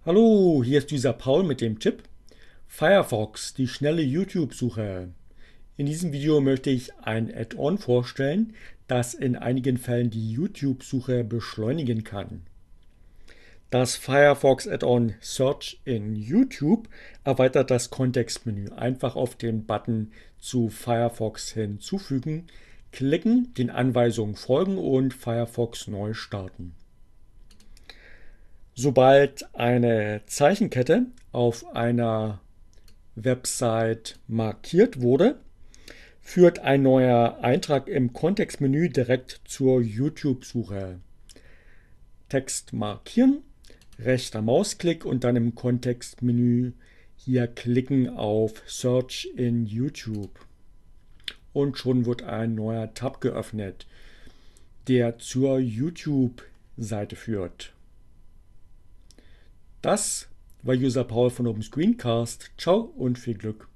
Hallo, hier ist dieser Paul mit dem Tipp Firefox, die schnelle YouTube-Suche. In diesem Video möchte ich ein Add-on vorstellen, das in einigen Fällen die YouTube-Suche beschleunigen kann. Das Firefox Add-on Search in YouTube erweitert das Kontextmenü. Einfach auf den Button zu Firefox hinzufügen, klicken, den Anweisungen folgen und Firefox neu starten. Sobald eine Zeichenkette auf einer Website markiert wurde, führt ein neuer Eintrag im Kontextmenü direkt zur YouTube-Suche. Text markieren, rechter Mausklick und dann im Kontextmenü hier klicken auf Search in YouTube. Und schon wird ein neuer Tab geöffnet, der zur YouTube-Seite führt. Das war User Paul von Open Screencast. Ciao und viel Glück.